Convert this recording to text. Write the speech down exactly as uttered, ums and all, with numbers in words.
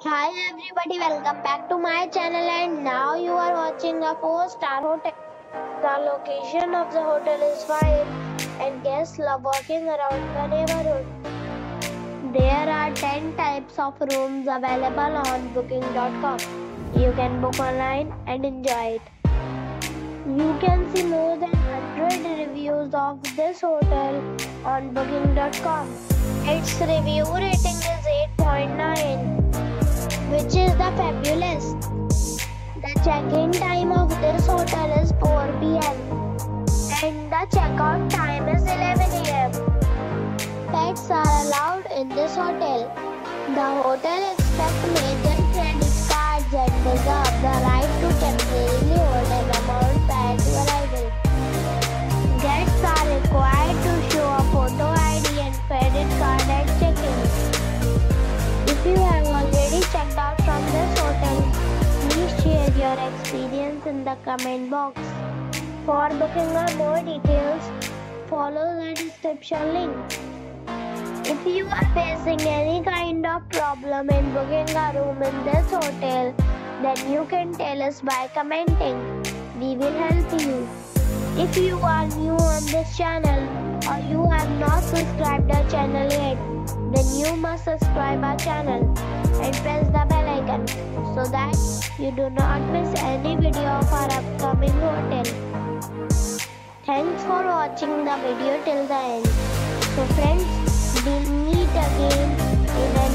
Hi everybody, welcome back to my channel and now you are watching a four star hotel. The location of the hotel is fine and guests love walking around the neighborhood. There are ten types of rooms available on booking dot com. You can book online and enjoy it. You can see more than one hundred reviews of this hotel on booking dot com. Its review rating is eight point nine. Which is the fabulous. The check-in time of this hotel is four p m and the check-out time is eleven a m Pets are allowed in this hotel. The hotel accepts major credit cards and reserves the right to temporarily hold an amount prior to arrival. Guests are required to show a photo I D and credit card at check-in. If you have already checked out from this hotel, please share your experience in the comment box. For booking or more details, follow the description link. If you are facing any kind of problem in booking a room in this hotel, then you can tell us by commenting. We will help you. If you are new on this channel or you have not subscribed our channel yet, then you must subscribe our channel and press the bell icon so that you do not miss any video of our upcoming hotel. Thanks for watching the video till the end. So friends, we'll meet again in a